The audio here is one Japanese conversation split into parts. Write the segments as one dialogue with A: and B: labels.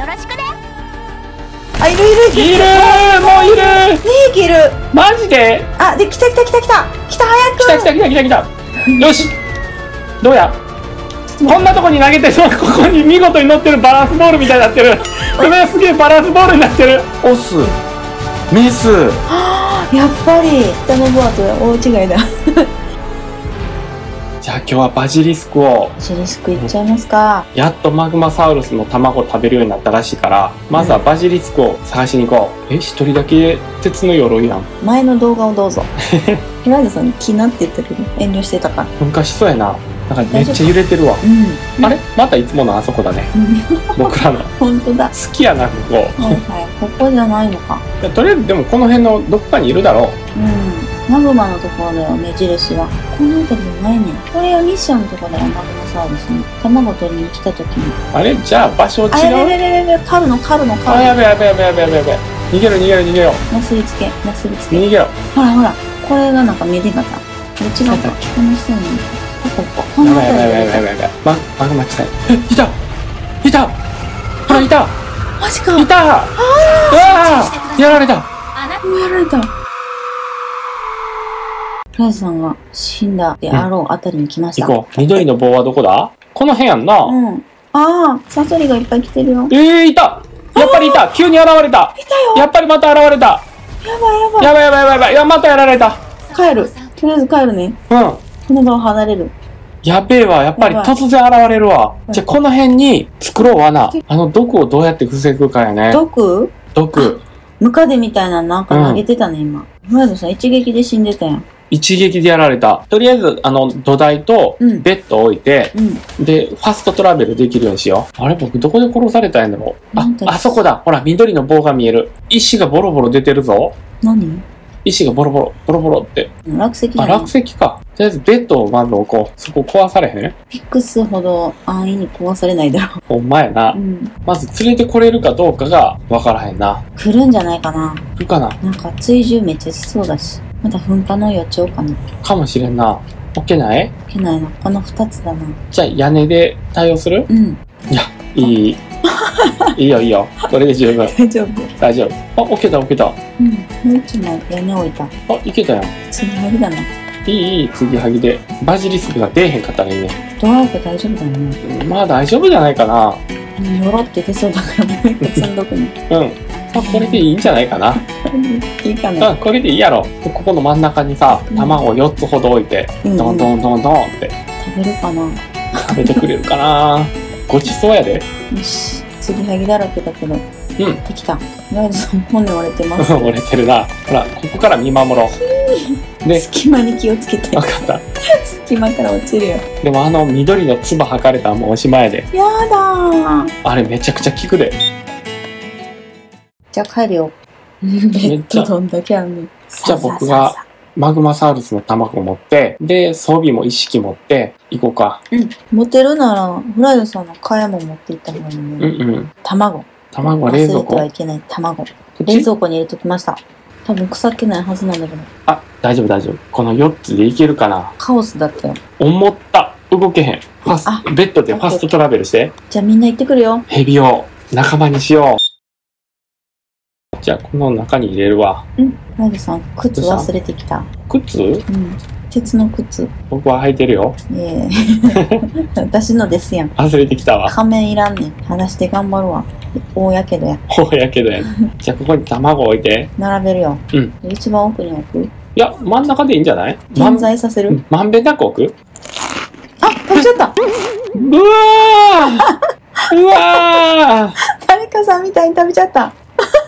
A: よろしくね。
B: あ、いるいる
C: いるー、もういるー。
B: 2匹いる。
C: マジで。
B: あ、で、来た早く。
C: 来た。よし、どうや。こんなとこに投げて、ここに見事に乗ってるバランスボールみたいになってる。これすげえバランスボールになってる。オス、メス。
B: はあ、やっぱり北のボアと大違いだ。
C: じゃあ今日はバジリスクを。
B: バジリスクいっちゃいますか。
C: やっとマグマサウルスの卵を食べるようになったらしいから、まずはバジリスクを探しに行こう。一人だけ鉄の鎧やん。
B: 前の動画をどうぞ。ヒライドさん気なって言ったけど遠慮してたから。
C: 噴火しそうやな。なんかめっちゃ揺れてるわ。あれまたいつものあそこだね。僕らの。
B: 本当だ。
C: 好きやな、ここ。
B: はいはい、ここじゃないのか。
C: とりあえずでもこの辺のどっかにいるだろ
B: う。マグマのところだよ、目印は。この辺りじゃないねん。これはミッションのところだよ、マグマサウルスに。卵取りに来た時に。
C: あれじゃあ場所違う。
B: あ、やべ、狩るの。
C: あ、やべ。逃げろ。
B: なすりつけ。
C: 逃げろ。
B: ほら、これがなんか目でかった。これ違うか。この人に。この辺り。
C: やばい。マグマ来た。いた。ほら、いた。
B: マジか。
C: いた。うわー、やられた。
B: もうやられた。ライズさんが死んだであろうあたりに来ました。
C: 行こう。緑の棒はどこだ？この辺やんな。
B: ああ、サソリがいっぱい来てるよ。
C: いた。やっぱりいた。急に現れた。いたよ。やっぱりまた現れた。
B: やばい。
C: いや、またやられた。
B: 帰る。とりあえず帰るね。この場を離れる。
C: やべえわ。やっぱり突然現れるわ。じゃあこの辺に作ろう罠。毒をどうやって防ぐかやね。
B: 毒。ムカデみたいなのなんか投げてたね、今。ライドさん一撃で死んでたやん。
C: 一撃でやられた。とりあえず、土台とベッドを置いて、で、ファストトラベルできるようにしよう。あれ、僕どこで殺されたんやろう。あそこだ。ほら、緑の棒が見える。石がボロボロ出てるぞ。
B: 何？
C: 石がボロボロって。
B: 落石だね。
C: 落石か。とりあえずベッドをまず置こう。そこ壊されへん？
B: ピックスほど安易に壊されないだろう。
C: ほんまやな。まず連れてこれるかどうかがわからへんな。
B: 来るんじゃないかな。
C: 来るかな。
B: なんか追従めっちゃしそうだし。まだ噴火の予兆かな。
C: かもしれんな。置けない？
B: 置けないな。この2つだな。
C: じゃあ屋根で対応する？いや、いい。いいよ。これで十分。大丈夫。あ、置けた。
B: もう一枚屋根置いた。
C: あ、いけたやん。
B: 継ぎはぎだな。
C: いい、継ぎはぎで。バジリスクが出えへんかったらいいね。
B: ドア開け大丈夫だね。
C: まあ大丈夫じゃないかな。
B: よろって出そうだからもう一個積んどくね。
C: これでいいんじゃないかな。
B: いいかな。
C: これでいいやろ。ここの真ん中にさ、卵を4つほど置いて、どんどんって。
B: 食べるかな。
C: 食べてくれるかな。ごちそうやで。
B: よし、継ぎはぎだらけだけど。できた。ライドさん骨折れてます。
C: 折れてるな。ほら、ここから見守ろう。
B: で、隙間に気をつけて。
C: わかった。
B: 隙間から落ちるよ。
C: でも緑の唾吐かれたらもうおしまいやで。
B: やだー。
C: あれめちゃくちゃ効くで。
B: じゃあ帰るよ。ベッドどんだけあんねん。
C: じゃあ僕がマグマサウルスの卵を持って、で、装備も一式持って行こうか。
B: 持てるなら、フライドさんの蚊帳も持って行った方がいいね。卵は冷蔵庫。忘れてはいけない卵。冷蔵庫に入れときました。多分腐ってないはずなんだけど。
C: あ、大丈夫。この4つでいけるかな。
B: カオスだったよ。
C: 思った。動けへん。ベッドでファストトラベルして。
B: じゃあみんな行ってくるよ。
C: ヘビを仲間にしよう。じゃあこの中に入れるわ。
B: ライドさん、靴忘れてきた。
C: 靴？
B: 鉄の靴。
C: 僕は履いてるよ。
B: 私のですやん。
C: 忘れてきたわ。
B: 仮面いらんねん。裸足で頑張るわ。大やけどや。
C: 大やけどや。じゃあここに卵置いて。
B: 並べるよ。一番奥に置く？
C: いや、真ん中でいいんじゃない？
B: 点在させる？
C: まんべんなく置く？
B: あ、食べちゃった。
C: うわー
B: 誰かさんみたいに食べちゃった。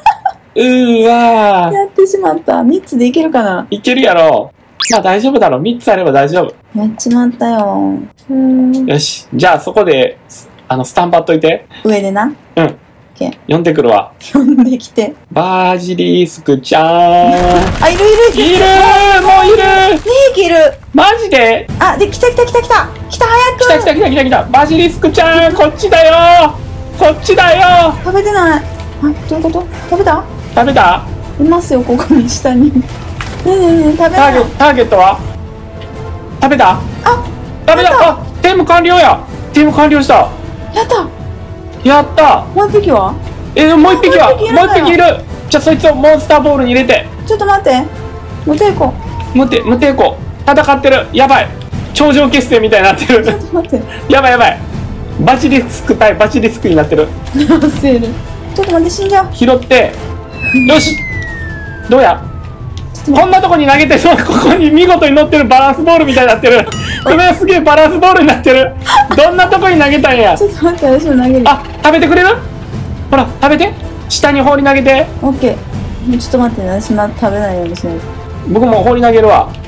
C: や
B: ってしまった。3つでいけるかな？
C: いけるやろ。まあ大丈夫だろ。3つあれば大丈夫。
B: やっちまったよ。
C: よし。じゃあそこで、スタンバっといて。
B: 上でな。
C: 呼んでくるわ。
B: 呼んできて。
C: バジリスクちゃーん。
B: あ、いる
C: もういる
B: 2匹いる。
C: マジで？
B: あ、で、来た早く。
C: 来た。バジリスクちゃん、こっちだよ。
B: 食べてない。あ、どういうこと？食べた？いますよ、ここに下に。食べた。
C: ターゲットは？食べた。あ、任務完了した。
B: やった。
C: やった。
B: もう一匹は？
C: もう一匹は？
B: もう一匹いるんだよ。
C: もう一匹いる。じゃあそいつをモンスターボールに入れて。
B: ちょっと待って。無抵抗。
C: 無抵抗。戦ってる。やばい。頂上決戦みたいになってる。
B: ちょっと待って。
C: やばいやばい。バチリスク対バチリスクになってる。
B: 焦る。ちょっと待って、死んじゃう。
C: 拾って。よし。どうや？こんなとこに投げて、ここに見事に乗ってるバランスボールみたいになってる。これすげえバランスボールになってる。どんなとこに投げたんや。
B: ちょっと待って、私も投げる。
C: あ、食べてくれる？ほら、食べて。下に放り投げて。
B: オッケー。ちょっと待ってね、私まだ食べないようにしないと。
C: 僕も放り投げるわ。
B: はい。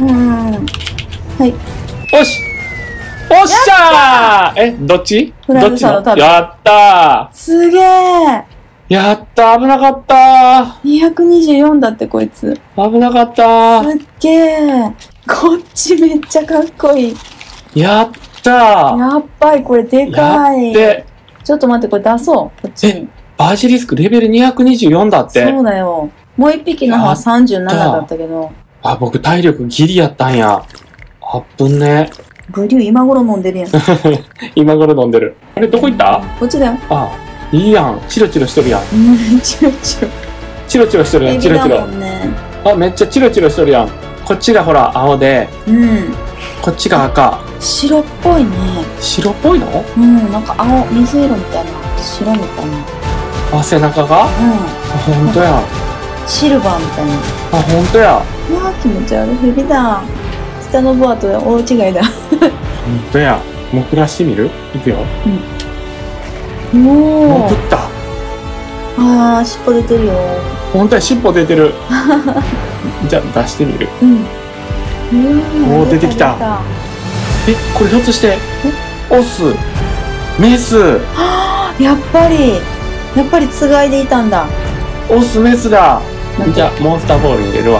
C: おし。おっしゃー。どっち？
B: フライドサラダ食べ
C: やったー。
B: すげー。
C: やったー、危なかった
B: ー。224だってこいつ。
C: 危なかったー。
B: すっげー。こっちめっちゃかっこいい。
C: やったー。
B: やっばい、これでかい。ちょっと待って、これ出そう。こっちに。
C: バジリスクレベル224だって。
B: そうだよ。もう一匹の方は37だったけど。
C: あ、僕体力ギリやったんや。あっぶんね。
B: ブリュー今頃飲んでるやん。
C: 今頃飲んでる。あれ、どこ行った？
B: こっちだよ。
C: あ、いいやん。チロチロしとるやん。
B: チロチロ。
C: チロチロしとるやん、チロチロ。あ、めっちゃチロチロしとるやん。こっちがほら、青で。こっちが赤。
B: 白っぽいね。
C: 白っぽいの？
B: なんか青、水色みたいな。白みたいな。
C: あ、背中が？ほんとや。
B: シルバーみたいな。
C: あ、ほんとや。
B: うわー、気持ち悪い。蛇だ。下のボアと大違いだ。
C: ほんとや。潜らしてみる？いくよ。
B: お
C: お。潜った。
B: あー、尻尾出てるよ。
C: ほんとや、尻尾出てる。じゃあ、出してみる。おー、出てきた。これひょっとして、オス、メス。
B: やっぱりつがいでいたんだ。
C: オス、メスだ。じゃあ、モンスターボール入れるわ。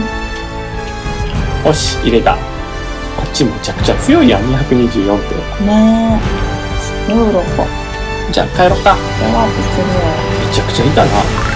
C: よし、入れた。こっちめちゃくちゃ強いやん、224って。
B: ねえ。すごい鱗。
C: じゃあ、帰ろっか。
B: ワープしてるよ。
C: めちゃくちゃいたな。